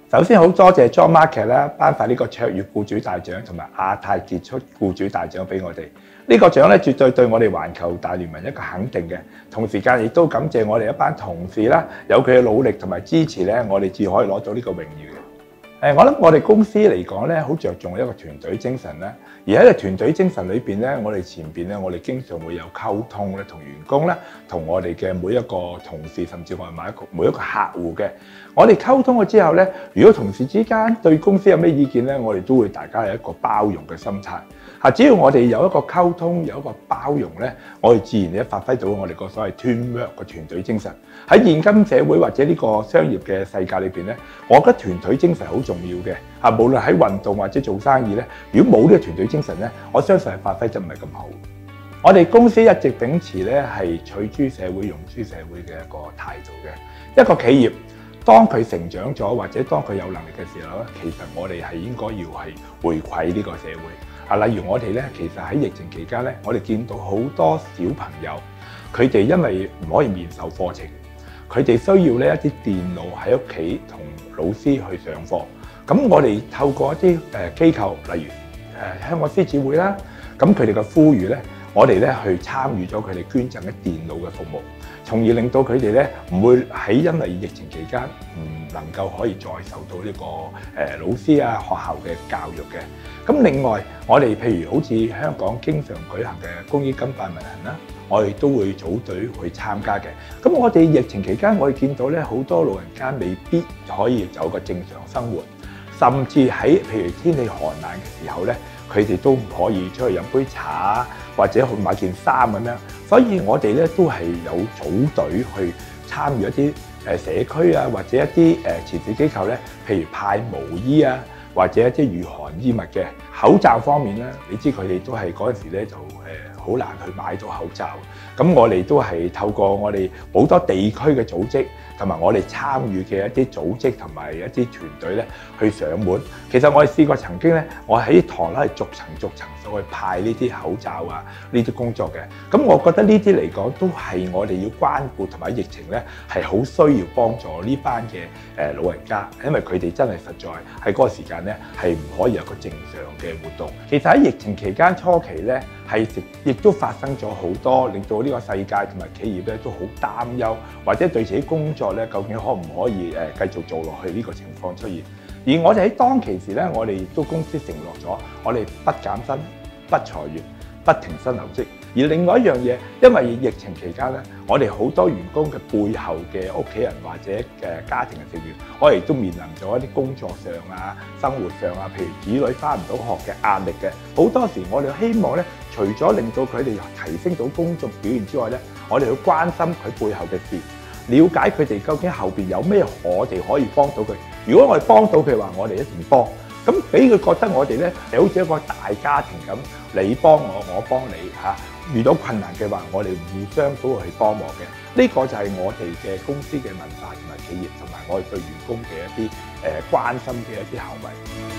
首先好多謝 John Market 啦，頒發呢個卓越僱主大獎同埋亞太傑出僱主大獎俾我哋。呢個獎咧絕對對我哋環球大聯盟一個肯定嘅，同時間亦都感謝我哋一班同事啦，有佢嘅努力同埋支持咧，我哋至可以攞到呢個榮譽嘅。我諗我哋公司嚟講咧，好着重一個團隊精神啦。而喺個團隊精神裏邊咧，我哋前邊咧，我哋經常會有溝通咧，同員工咧，同我哋嘅每一個同事，甚至我哋每一個客戶嘅，我哋溝通咗之後咧，如果同事之間對公司有咩意見咧，我哋都會大家有一個包容嘅心態。只要我哋有一個溝通，有一個包容咧，我哋自然咧發揮到我哋個所謂 teamwork 嘅團隊精神。喺現今社會或者呢個商業嘅世界裏邊咧，我覺得團隊精神好重要嘅。無論喺運動或者做生意咧，如果冇呢個團隊精神咧，我相信係發揮得唔係咁好。我哋公司一直秉持咧係取諸社會、用諸社會嘅一個態度嘅。一個企業當佢成長咗或者當佢有能力嘅時候咧，其實我哋係應該要係回饋呢個社會。例如我哋咧，其實喺疫情期間咧，我哋見到好多小朋友，佢哋因為唔可以面授課程，佢哋需要呢一啲電腦喺屋企同老師去上課。咁我哋透過一啲機構，例如香港獅子會啦，咁佢哋嘅呼籲咧，我哋咧去參與咗佢哋捐贈嘅電腦嘅服務，從而令到佢哋咧唔會喺因為疫情期間唔能夠可以再受到呢個老師啊學校嘅教育嘅。咁另外，我哋譬如好似香港經常舉行嘅公益金拜文行啦，我哋都會組隊去參加嘅。咁我哋疫情期間，我哋見到咧好多老人家未必可以有個正常生活，甚至喺譬如天氣寒冷嘅時候咧，佢哋都唔可以出去飲杯茶或者去買件衫咁樣。所以我哋咧都係有組隊去參與一啲社區啊，或者一啲慈善機構咧，譬如派毛衣啊，或者一啲御寒衣物嘅。口罩方面咧，你知佢哋都係嗰陣時咧就好難去買到口罩。咁我哋都係透過我哋好多地區嘅組織，同埋我哋參與嘅一啲組織同埋一啲團隊咧去上門。其實我哋試過曾經咧，我喺堂咧係逐層去派呢啲口罩啊，呢啲工作嘅。咁我覺得呢啲嚟講都係我哋要關顧，同埋疫情咧係好需要幫助呢班嘅老人家，因為佢哋真係實在喺嗰個時間咧係唔可以有個正常嘅活動。其實喺疫情期間初期咧，係亦都發生咗好多，令到呢個世界同埋企業咧都好擔憂，或者對自己工作咧究竟可唔可以繼續做落去呢個情況出現。而我哋喺當其時咧，我哋亦都公司承諾咗，我哋不減薪、不裁員、不停薪留職。而另外一樣嘢，因為疫情期間咧，我哋好多員工嘅背後嘅屋企人或者家庭嘅成員，我哋都面臨咗一啲工作上啊、生活上啊，譬如子女返唔到學嘅壓力嘅。好多時我哋希望咧，除咗令到佢哋提升到工作表現之外咧，我哋要關心佢背後嘅事，了解佢哋究竟後邊有咩我哋可以幫到佢。如果我哋幫到佢話，我哋一定幫。咁俾佢覺得我哋咧係好似一個大家庭咁，你幫我，我幫你嚇。遇到困難嘅話，我哋互相都會去幫忙嘅。呢個就係我哋嘅公司嘅文化同埋企業，同埋我哋對員工嘅一啲關心嘅一啲行為。